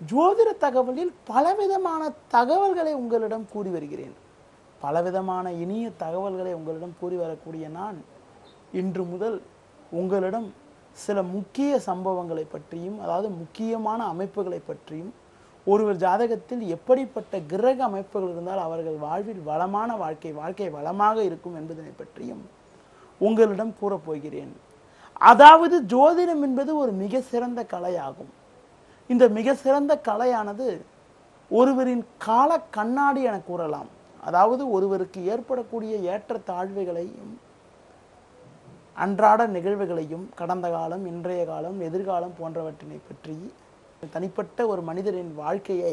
ஜோதிட தகவலில் பலவிதமான தகவல்களை உங்களிடம் கூறி வருகிறேன். பலவிதமான இனிய தகவல்களை உங்களிடம் கூறி வரக்கூடிய நான் இன்று முதல் உங்களிடம் சில முக்கிய சம்பவங்களை பற்றியும், அதாவது முக்கியமான அமைப்புகளை பற்றியும், ஒருவர் ஜாதகத்தில் எப்படிப்பட்ட கிரக அமைப்புகள் இருந்தால் அவர்கள் வாழ்வில் வளமான வாழ்க்கை வளமாக இருக்கும் என்பதனை பற்றியும் உங்களிடம் கூறப்போகிறேன். அதாவது ஜோதிடம் என்பது ஒரு மிக சிறந்த கலையாகும். இந்த மிக சிறந்த கலையானது ஒருவரின் கால கண்ணாடி என கூறலாம். அதாவது ஒருவருக்கு ஏற்படக்கூடிய ஏற்ற தாழ்வுகளையும், அன்றாட நிகழ்வுகளையும், கடந்த காலம், இன்றைய காலம், எதிர்காலம் போன்றவற்றினை பற்றி தனிப்பட்ட ஒரு மனிதரின் வாழ்க்கையை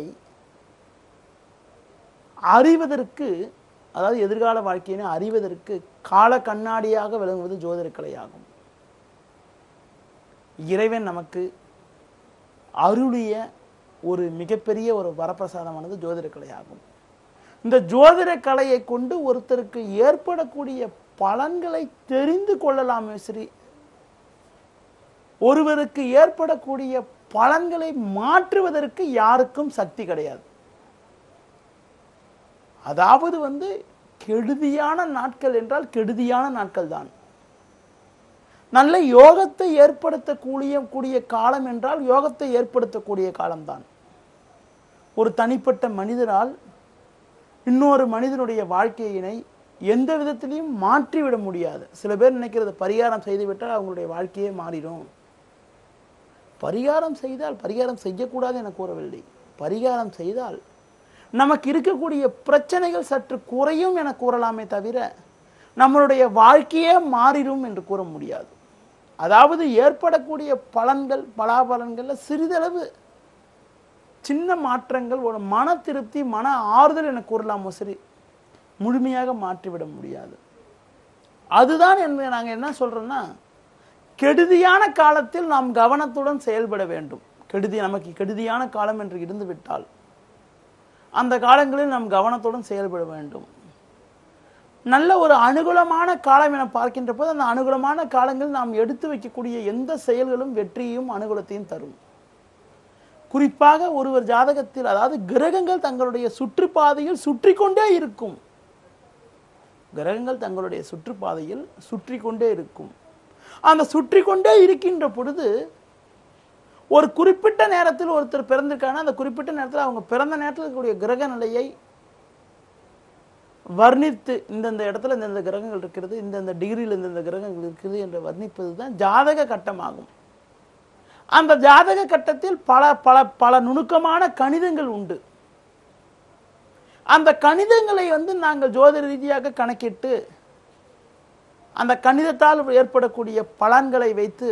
அறிவதற்கு, அதாவது எதிர்கால வாழ்க்கையினை அறிவதற்கு கால கண்ணாடியாக விளங்குவது ஜோதிட கலையாகும். இறைவன் நமக்கு அருளிய ஒரு மிகப்பெரிய ஒரு வரப்பிரசாதமானது ஜோதிட கலையாகும். இந்த ஜோதிட கலையை கொண்டு ஒருத்தருக்கு ஏற்படக்கூடிய பலன்களை தெரிந்து கொள்ளலாமே சரி, ஒருவருக்கு ஏற்படக்கூடிய பலன்களை மாற்றுவதற்கு யாருக்கும் சக்தி கிடையாது. அதாவது கெடுதியான நாட்கள் என்றால் கெடுதியான நாட்கள் தான். நல்ல யோகத்தை ஏற்படுத்தக்கூடிய காலம் என்றால் யோகத்தை ஏற்படுத்தக்கூடிய காலம்தான். ஒரு தனிப்பட்ட மனிதரால் இன்னொரு மனிதனுடைய வாழ்க்கையினை எந்த விதத்திலையும் மாற்றிவிட முடியாது. சில பேர் நினைக்கிறது பரிகாரம் செய்துவிட்டால் அவங்களுடைய வாழ்க்கையே மாறிடும். பரிகாரம் செய்தால், பரிகாரம் செய்யக்கூடாது என கூறவில்லை, பரிகாரம் செய்தால் நமக்கு இருக்கக்கூடிய பிரச்சனைகள் சற்று குறையும் என கூறலாமே தவிர நம்மளுடைய வாழ்க்கையே மாறிடும் என்று கூற முடியாது. அதாவது ஏற்படக்கூடிய பலன்கள், பலாபலன்கள்ல சிறிதளவு சின்ன மாற்றங்கள், ஒரு மன திருப்தி, மன ஆறுதல் என கூறலாமோ சரி, முழுமையாக மாற்றிவிட முடியாது. அதுதான் நாங்கள் என்ன சொல்றோம்னா, கெடுதியான காலத்தில் நாம் கவனத்துடன் செயல்பட வேண்டும். நமக்கு கெடுதியான காலம் என்று இருந்து விட்டால் அந்த காலங்களில் நாம் கவனத்துடன் செயல்பட வேண்டும். நல்ல ஒரு அனுகூலமான காலம் என பார்க்கின்ற போது அந்த அனுகூலமான காலங்களில் நாம் எடுத்து வைக்கக்கூடிய எந்த செயல்களும் வெற்றியையும் அனுகூலத்தையும் தரும். குறிப்பாக ஒருவர் ஜாதகத்தில், அதாவது கிரகங்கள் தங்களுடைய சுற்றுப்பாதையில் சுற்றி கொண்டே இருக்கும். கிரகங்கள் தங்களுடைய சுற்றுப்பாதையில் சுற்றி கொண்டே இருக்கும். அந்த சுற்றி கொண்டே இருக்கின்ற பொழுது ஒரு குறிப்பிட்ட நேரத்தில் ஒருத்தர் பிறந்திருக்காங்கன்னா அந்த குறிப்பிட்ட நேரத்தில் அவங்க பிறந்த நேரத்தில் இருக்கக்கூடிய கிரக நிலையை வர்ணித்து, இந்தந்த இடத்துல இந்தந்த கிரகங்கள் இருக்கிறது, இந்தந்த டிகிரியில் இந்தந்த கிரகங்கள் இருக்கிறது என்று வர்ணிப்பது தான் ஜாதக கட்டமாகும். அந்த ஜாதக கட்டத்தில் பல பல பல நுணுக்கமான கணிதங்கள் உண்டு. அந்த கணிதங்களை நாங்கள் ஜோதிட ரீதியாக கணக்கிட்டு அந்த கணிதத்தால் ஏற்படக்கூடிய பலன்களை வைத்து,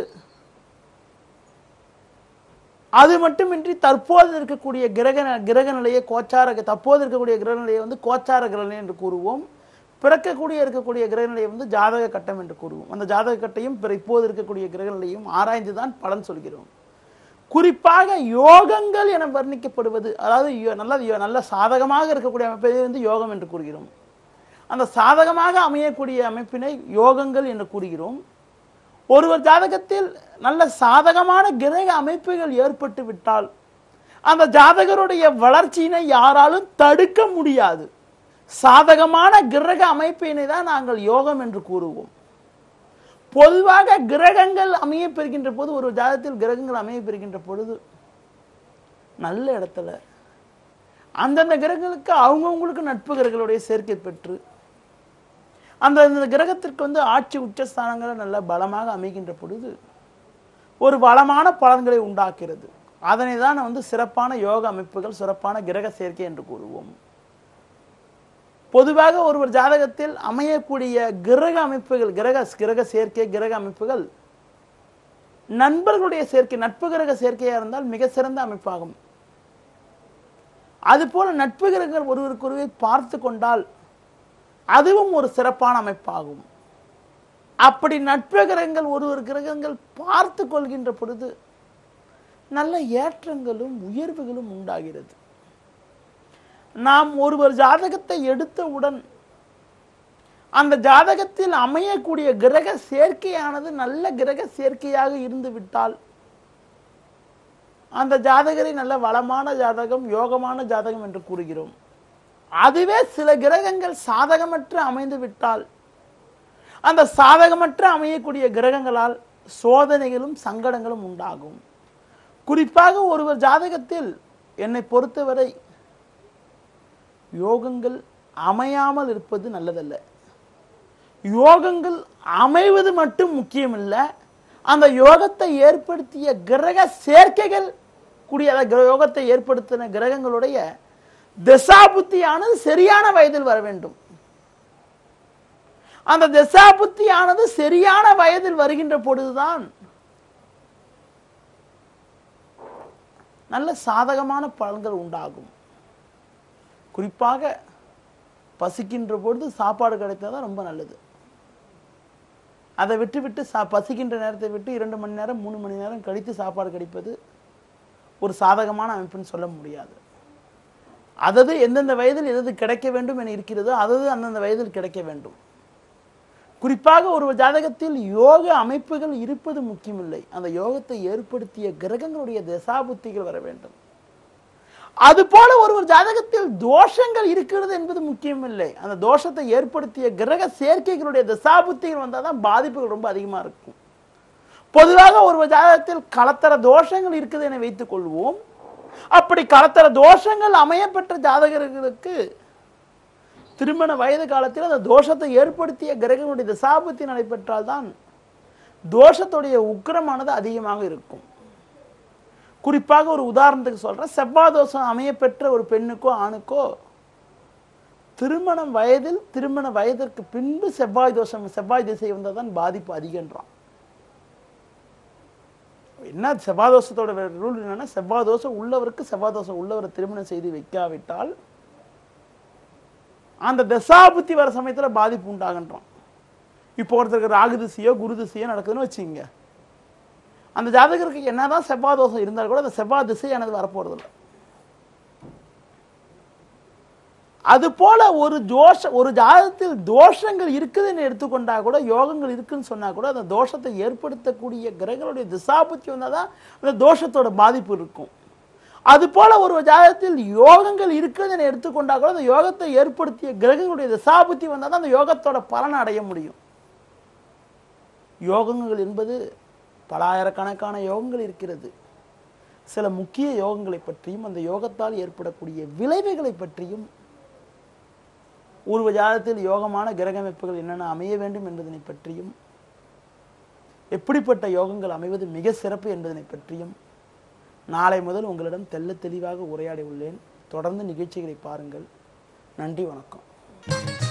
அது மட்டுமின்றி தற்போது இருக்கக்கூடிய கிரக நிலையை தற்போது இருக்கக்கூடிய கிரக நிலையை கோச்சார கிரகநிலை என்று கூறுவோம். இருக்கக்கூடிய கிரக நிலையை ஜாதக கட்டம் என்று கூறுவோம். அந்த ஜாதக கட்டையும் இப்போது இருக்கக்கூடிய கிரக நிலையும் ஆராய்ந்துதான் பலன் சொல்கிறோம். குறிப்பாக யோகங்கள் என வர்ணிக்கப்படுவது, அதாவது நல்ல சாதகமாக இருக்கக்கூடிய அமைப்பை யோகம் என்று கூறுகிறோம். அந்த சாதகமாக அமையக்கூடிய அமைப்பினை யோகங்கள் என்று கூறுகிறோம். ஒருவர் ஜாதகத்தில் நல்ல சாதகமான கிரக அமைப்புகள் ஏற்பட்டு விட்டால் அந்த ஜாதகருடைய வளர்ச்சியினை யாராலும் தடுக்க முடியாது. சாதகமான கிரக அமைப்பினை தான் நாங்கள் யோகம் என்று கூறுவோம். பொதுவாக கிரகங்கள் அமைய பெறுகின்ற போது, ஒரு ஜாதகத்தில் கிரகங்கள் அமைய பெறுகின்ற பொழுது நல்ல இடத்துல அந்தந்த கிரகங்களுக்கு அவங்கவுங்களுக்கு நட்பு கிரகங்களுடைய சேர்க்கை பெற்று அந்த கிரகத்திற்கு ஆட்சி உச்சஸ்தானங்களை நல்ல பலமாக அமைகின்ற பொழுது ஒரு வளமான பலன்களை உண்டாக்குகிறது. அதனை தான் சிறப்பான யோக அமைப்புகள், சிறப்பான கிரக சேர்க்கை என்று கூறுவோம். பொதுவாக ஒருவர் ஜாதகத்தில் அமையக்கூடிய கிரக அமைப்புகள், கிரக சேர்க்கை, கிரக அமைப்புகள் நண்பர்களுடைய சேர்க்கை, நட்பு கிரக சேர்க்கையா இருந்தால் மிக சிறந்த அமைப்பாகும். அதுபோல நட்பு கிரகங்கள் ஒருவருக்கொருவர் பார்த்து கொண்டால் அதுவும் ஒரு சிறப்பான அமைப்பாகும். அப்படி நட்பு கிரகங்கள் கிரகங்கள் பார்த்து கொள்கின்ற பொழுது நல்ல ஏற்றங்களும் உயர்வுகளும் உண்டாகிறது. நாம் ஒருவர் ஜாதகத்தை எடுத்தவுடன் அந்த ஜாதகத்தில் அமையக்கூடிய கிரக சேர்க்கையானது நல்ல கிரக சேர்க்கையாக இருந்து விட்டால் அந்த ஜாதகரை நல்ல வளமான ஜாதகம், யோகமான ஜாதகம் என்று கூறுகிறோம். அதுவே சில கிரகங்கள் சாதகமற்று அமைந்து விட்டால் அந்த சாதகமற்ற அமையக்கூடிய கிரகங்களால் சோதனைகளும் சங்கடங்களும் உண்டாகும். குறிப்பாக ஒருவர் ஜாதகத்தில் என்னை பொறுத்தவரை யோகங்கள் அமையாமல் இருப்பது நல்லதல்ல. யோகங்கள் அமைவது மட்டும் முக்கியமில்லை, அந்த யோகத்தை ஏற்படுத்திய கிரக சேர்க்கைகள் கூடிய யோகத்தை ஏற்படுத்தின கிரகங்களுடைய தசாபுத்தியானது சரியான வயதில் வர வேண்டும். அந்த தசாபுத்தியானது சரியான வயதில் வருகின்ற பொழுதுதான் நல்ல சாதகமான பலன்கள் உண்டாகும். குறிப்பாக பசிக்கின்ற பொழுது சாப்பாடு கிடைத்தாதான் ரொம்ப நல்லது. அதை விட்டு பசிக்கின்ற நேரத்தை விட்டு 2 மணி நேரம் 3 மணி நேரம் கழித்து சாப்பாடு கிடைப்பது ஒரு சாதகமான அமைப்புன்னு சொல்ல முடியாது. அதது எந்தெந்த வயதில் எது கிடைக்க வேண்டும் என இருக்கிறதோ அதது அந்தந்த வயதில் கிடைக்க வேண்டும். குறிப்பாக ஒரு ஜாதகத்தில் யோக அமைப்புகள் இருப்பது முக்கியமில்லை, அந்த யோகத்தை ஏற்படுத்திய கிரகங்களுடைய தசாபுத்திகள் வர வேண்டும். அதுபோல ஒரு ஜாதகத்தில் தோஷங்கள் இருக்கிறது என்பது முக்கியமில்லை, அந்த தோஷத்தை ஏற்படுத்திய கிரக சேர்க்கைகளுடைய தசாபுத்திகள் வந்தால் தான் பாதிப்புகள் ரொம்ப அதிகமாக இருக்கும். பொதுவாக ஒரு ஜாதகத்தில் கலத்தர தோஷங்கள் இருக்குது என வைத்துக் கொள்வோம். அப்படி கலத்தர தோஷங்கள் அமையப்பெற்ற ஜாதகர்களுக்கு திருமண வயது காலத்தில் அந்த தோஷத்தை ஏற்படுத்திய கிரகங்களுடைய தசாபுத்தி நடைபெற்றால் தான் தோஷத்துடைய உக்கிரமானது அதிகமாக இருக்கும். குறிப்பாக ஒரு உதாரணத்துக்கு சொல்றேன், செவ்வாய் தோஷம் அமையப்பெற்ற ஒரு பெண்ணுக்கோ ஆணுக்கோ திருமண வயதிற்கு பின்பு செவ்வாய் திசை வந்தால் தான் பாதிப்பு அதிகன்றான். என்ன செவ்வாய் தோஷத்தோட ரூல் என்னன்னா, செவ்வாய் தோஷம் உள்ளவரை திருமணம் செய்து வைக்காவிட்டால் அந்த தசாபுத்தி வர சமயத்துல பாதிப்பு உண்டாகன்றான். இப்போ ஒருத்தருக்கு ராகு திசையோ குரு திசையோ நடக்குதுன்னு வச்சுங்க, அந்த ஜாதகருக்கு என்னதான் செவ்வாய் தோஷம் இருந்தால் கூட அந்த செவ்வாய் திசையானது வரப்போறதில்லை. அது போல ஒரு ஜாதகத்தில் தோஷங்கள் இருக்குதுன்னு எடுத்துக்கொண்டா கூட, யோகங்கள் இருக்குன்னு சொன்னா கூட, அந்த தோஷத்தை ஏற்படுத்தக்கூடிய கிரகங்களுடைய திசாபுத்தி வந்தாதான் அந்த தோஷத்தோட பாதிப்பு இருக்கும். அது போல ஒரு ஜாதகத்தில் யோகங்கள் இருக்குதுன்னு எடுத்துக்கொண்டா கூட அந்த யோகத்தை ஏற்படுத்திய கிரகங்களுடைய திசாபுத்தி வந்தாதான் அந்த யோகத்தோட பலனை அடைய முடியும். யோகங்கள் என்பது பல ஆயிரக்கணக்கான யோகங்கள் இருக்கிறது. சில முக்கிய யோகங்களை பற்றியும் அந்த யோகத்தால் ஏற்படக்கூடிய விளைவுகளை பற்றியும், ஒரு ஜாதகத்தில் யோகமான கிரக அமைப்புகள் என்னென்ன அமைய வேண்டும் என்பதனை பற்றியும், எப்படிப்பட்ட யோகங்கள் அமைவது மிக சிறப்பு என்பதனை பற்றியும் நாளை முதல் உங்களிடம் தெளிவாக உரையாடி உள்ளேன். தொடர்ந்து நிகழ்ச்சிகளை பாருங்கள். நன்றி, வணக்கம்.